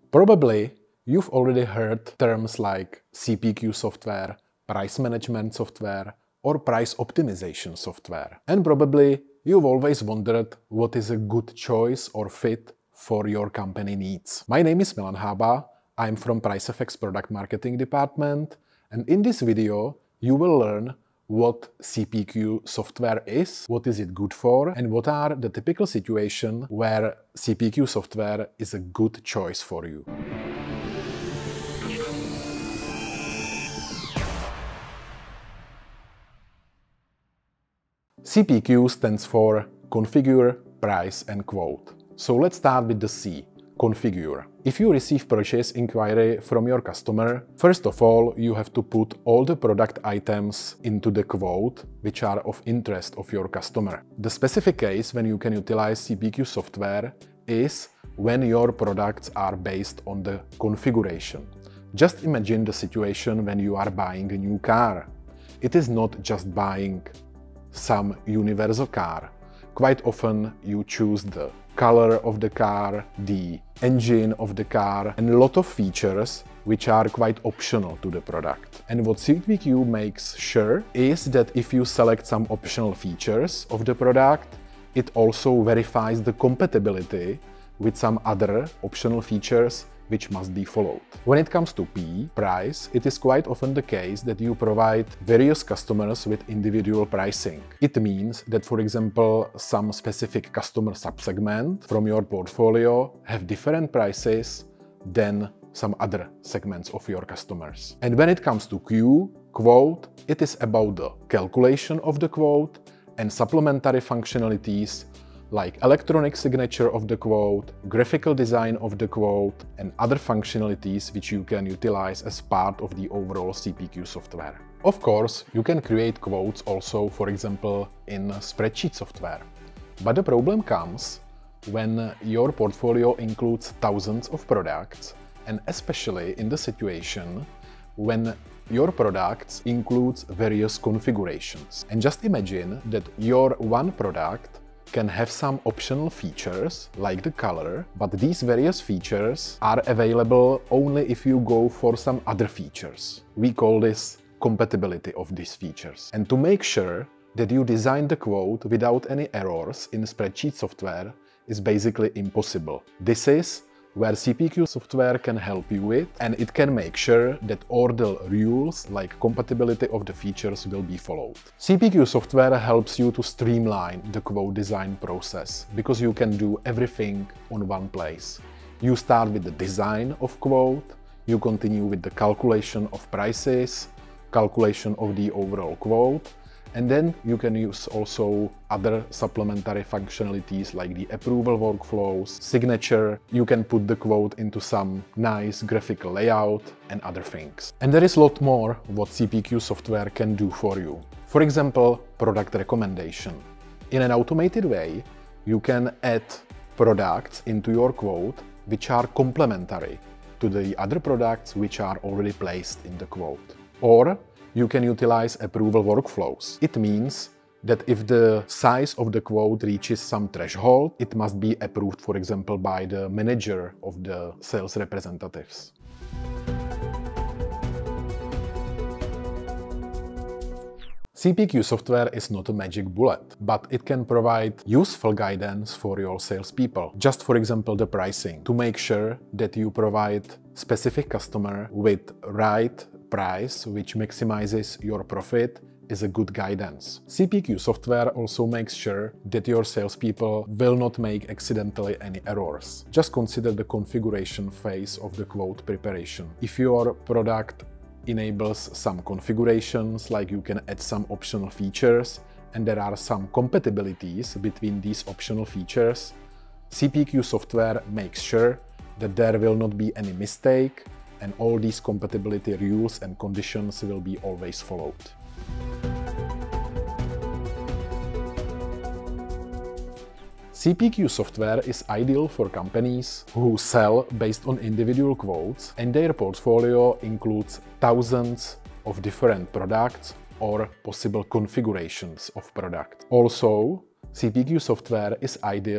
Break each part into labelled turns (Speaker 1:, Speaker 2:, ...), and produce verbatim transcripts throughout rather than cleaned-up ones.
Speaker 1: Probably you've already heard terms like C P Q software, price management software, or price optimization software. And probably you've always wondered what is a good choice or fit for your company needs. My name is Milan. I'm from PriceFX Product Marketing Department, and in this video you will learn what C P Q software is, what is it good for, and what are the typical situations where C P Q software is a good choice for you. C P Q stands for Configure, Price and Quote. So let's start with the C, Configure. If you receive purchase inquiry from your customer, first of all, you have to put all the product items into the quote which are of interest of your customer. The specific case when you can utilize C P Q software is when your products are based on the configuration. Just imagine the situation when you are buying a new car. It is not just buying some universal car. Quite often you choose the color of the car, the engine of the car, and a lot of features which are quite optional to the product. And what C P Q makes sure is that if you select some optional features of the product, it also verifies the compatibility with some other optional features which must be followed. When it comes to P, price, it is quite often the case that you provide various customers with individual pricing. It means that, for example, some specific customer subsegment from your portfolio have different prices than some other segments of your customers. And when it comes to Q, quote, it is about the calculation of the quote and supplementary functionalities like electronic signature of the quote, graphical design of the quote, and other functionalities which you can utilize as part of the overall C P Q software. Of course, you can create quotes also, for example, in spreadsheet software. But the problem comes when your portfolio includes thousands of products, and especially in the situation when your products includes various configurations. And just imagine that your one product can have some optional features, like the color, but these various features are available only if you go for some other features. We call this compatibility of these features. And to make sure that you design the quote without any errors in spreadsheet software is basically impossible. This is where C P Q software can help you with, and it can make sure that all the rules like compatibility of the features will be followed. C P Q software helps you to streamline the quote design process because you can do everything on one place. You start with the design of quote, you continue with the calculation of prices, calculation of the overall quote, and then you can use also other supplementary functionalities like the approval workflows, signature, you can put the quote into some nice graphical layout and other things. And there is a lot more what C P Q software can do for you. For example, product recommendation. In an automated way, you can add products into your quote which are complementary to the other products which are already placed in the quote. Or you can utilize approval workflows. It means that if the size of the quote reaches some threshold, it must be approved, for example, by the manager of the sales representatives. C P Q software is not a magic bullet, but it can provide useful guidance for your salespeople. Just for example, the pricing, to make sure that you provide specific customer with right price which maximizes your profit is a good guidance. C P Q software also makes sure that your salespeople will not make accidentally any errors. Just consider the configuration phase of the quote preparation. If your product enables some configurations, like you can add some optional features, and there are some compatibilities between these optional features, C P Q software makes sure that there will not be any mistake and all these compatibility rules and conditions will be always followed. C P Q software is ideal for companies who sell based on individual quotes and their portfolio includes thousands of different products or possible configurations of products. Also, C P Q software is ideal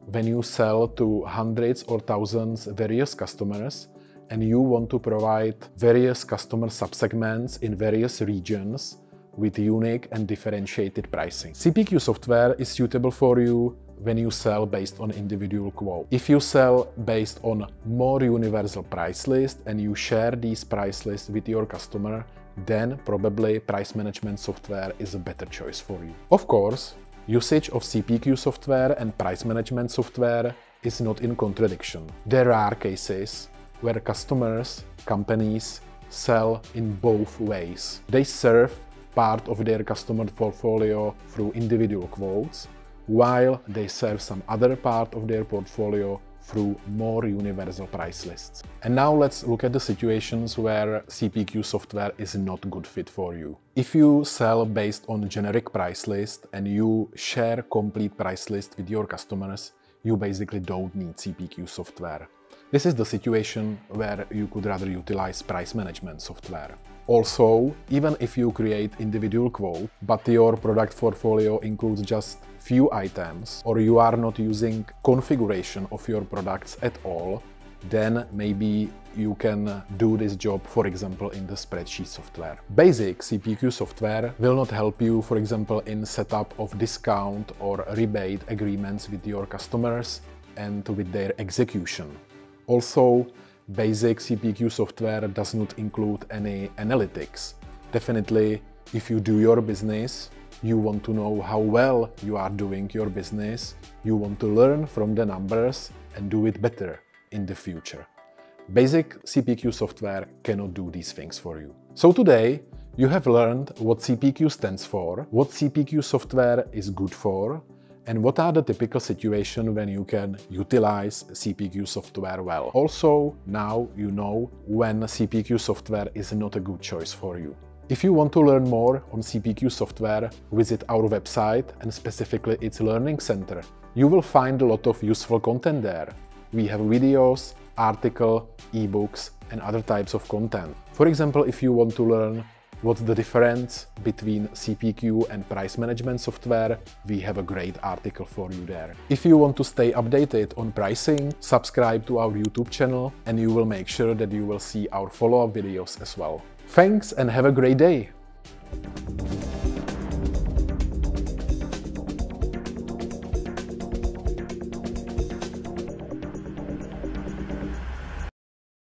Speaker 1: when you sell to hundreds or thousands various customers and you want to provide various customer subsegments in various regions with unique and differentiated pricing. C P Q software is suitable for you when you sell based on individual quote. If you sell based on more universal price list and you share these price lists with your customer, then probably price management software is a better choice for you. Of course, usage of C P Q software and price management software is not in contradiction. There are cases where customers, companies sell in both ways. They serve part of their customer portfolio through individual quotes, while they serve some other part of their portfolio through more universal price lists. And now let's look at the situations where C P Q software is not a good fit for you. If you sell based on generic price list and you share complete price list with your customers, you basically don't need C P Q software. This is the situation where you could rather utilize price management software. Also, even if you create individual quote, but your product portfolio includes just few items, or you are not using configuration of your products at all, then maybe you can do this job, for example, in the spreadsheet software. Basic C P Q software will not help you, for example, in setup of discount or rebate agreements with your customers and with their execution. Also, basic C P Q software does not include any analytics. Definitely, if you do your business, you want to know how well you are doing your business, you want to learn from the numbers and do it better in the future. Basic C P Q software cannot do these things for you. So today, you have learned what C P Q stands for, what C P Q software is good for, and what are the typical situations when you can utilize C P Q software well. Also, now you know when C P Q software is not a good choice for you. If you want to learn more on C P Q software, visit our website and specifically its Learning Center. You will find a lot of useful content there. We have videos, articles, ebooks and other types of content. For example, if you want to learn what's the difference between C P Q and price management software, we have a great article for you there. If you want to stay updated on pricing, subscribe to our YouTube channel and you will make sure that you will see our follow-up videos as well. Thanks and have a great day!